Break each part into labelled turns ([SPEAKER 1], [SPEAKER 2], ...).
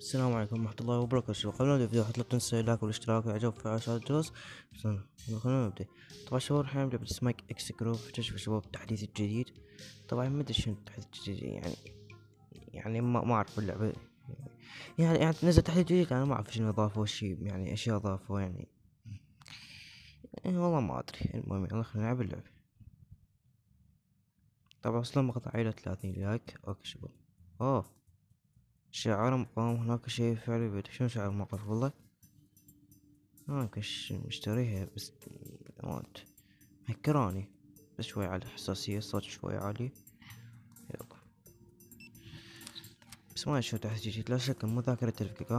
[SPEAKER 1] السلام عليكم ورحمة الله وبركاته. شباب قبل ما نبدأ الفيديو لا تنسوا اللايك والاشتراك والاعجاب وفعل زر الجرس. خلونا نبدأ. طبعا شباب راح نبدأ بسمايك اكس جروب. تشوفوا شباب التحديث الجديد. طبعا ما ادري شنو التحديث الجديد يعني ما اعرف اللعبة. يعني نزل تحديث جديد، انا ما اعرف شنو اضافوا شي، يعني اشياء اضافوا والله ما ادري. المهم يلا خلينا نلعب اللعبة. طبعا وصلنا مقطع الى 30 لايك. اوكي شباب. اوه شعار مقام هناك شيء فعلي بيدك. شنو شعار موقف والله؟ كش مشتريها بس موت هكراني. بس شوي على الحساسية، الصوت شوي عالي. يلا بس ما شو تحت جديد، لا شك مو ذاكرة تلفكك.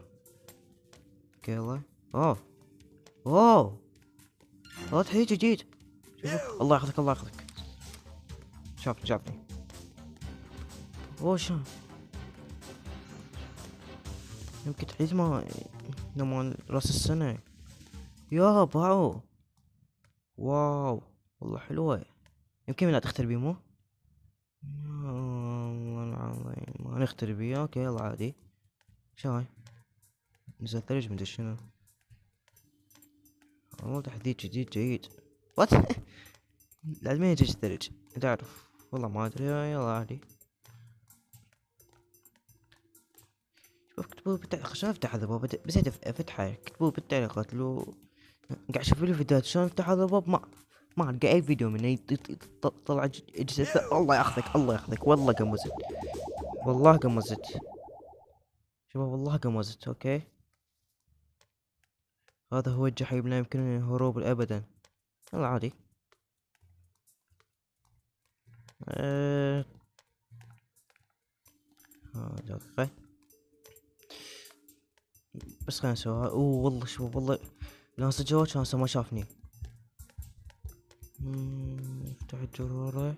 [SPEAKER 1] يلا. اوه اوه اوه تحديث جديد. شوفوا الله ياخذك الله ياخذك. شافني. اوه شو يمكن تحديث ما مال راس السنة. يا باعوا. واو والله حلوة. يمكن لا تختربي مو. والله العظيم ما نخترب بيه. اوكي يلا عادي. شو هاي نزل ثلج مدري شنو. والله تحديث جديد جيد. وات لازم يجي الثلج تعرف. والله ما ادري. يلا عادي. شوف كتبوا عشان افتح هذا الباب بس افتحه. كتبوا بالتعليقات لو قاعد اشوف له فيديوهات شلون افتح هذا الباب. ما القى اي فيديو منه طلع اجهزة. الله ياخذك الله ياخذك. والله قمزت والله قمزت شباب والله قمزت. اوكي هذا هو الجحيم لا يمكنني الهروب ابدا. يلا عادي. أه... دقيقة بس خلينا نسويها. والله شوف والله ناس الجوال كان ما شافني. افتح الجرارة.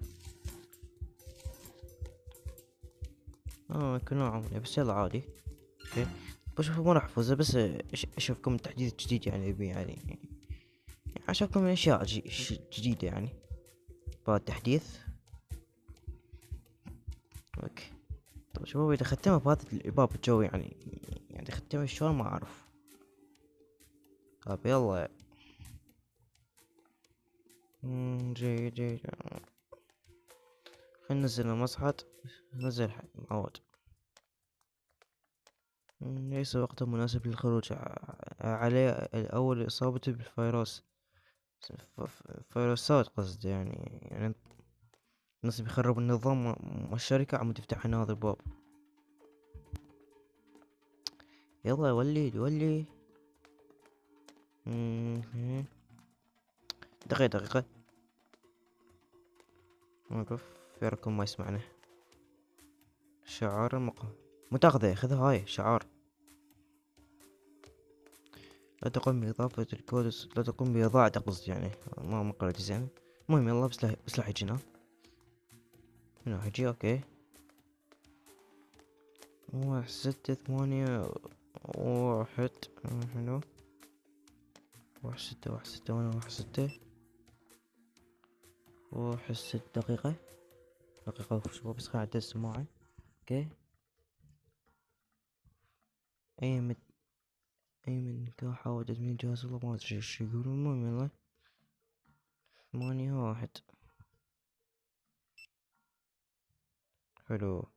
[SPEAKER 1] كنا عمري بس يلا عادي. اوكي بشوف ما راح افوز بس اشوفكم التحديث الجديد يعني يبي يعني اشوفكم من اشياء جديدة يعني بعد التحديث. اوكي طب شباب اذا ختمها بهذا الباب الجو يعني ختمها شلون ما اعرف. طب يلا. جيد. خلينا ننزل المصعد. نزل معود. ليس وقت مناسب للخروج عليه الأول إصابته بالفيروس. فيروسات قصدي يعني الناس بيخرب النظام والشركة عم تفتح لنا هذا الباب. يلا ولي. دقيقة وقف. يا ركن ما يسمعنا. شعار المقام متاخذة خذها هاي شعار. لا تقوم بإضافة الكود. لا تقوم بإضاعته قصدي يعني ما قرأت زين. المهم يلا بس لا يجينا. هنا يجي اوكي. 1 6 8 1. حلو. 1 6 1 6 1 6 1 6 دقيقة. شباب بس خليني أعدل السماعة. اوكي أيمن كان حاول تدمير الجهاز. والله ما أدري ايش يقولون. المهم يلا 8 1. حلو.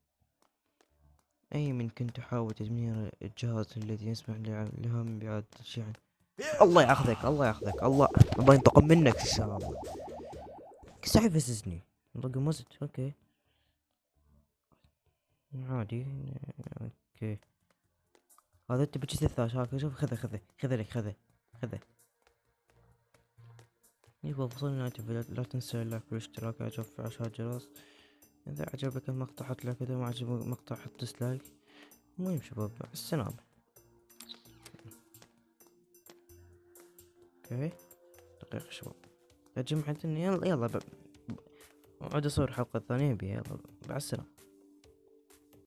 [SPEAKER 1] أيمن كنت تحاول تدمير الجهاز الذي يسمح لها من بإعادة الشحن. الله ياخذك الله ينتقم منك ان شاء الله. كيف يفززني. رقم وزد. اوكي عادي. اوكي هذا انت بجزء الثالث. هاك شوف خذه. يبا وصلنا نهاية الفيديو. لا تنسى اللايك والاشتراك اعجب في عشان الجرس. اذا عجبك المقطع حط لايك، اذا ما عجبك المقطع حط ديسلايك. المهم شباب مع السلامة. اوكي دقيقة شباب يلا عود اصور الحلقة الثانية بيها. يلا مع السلامة.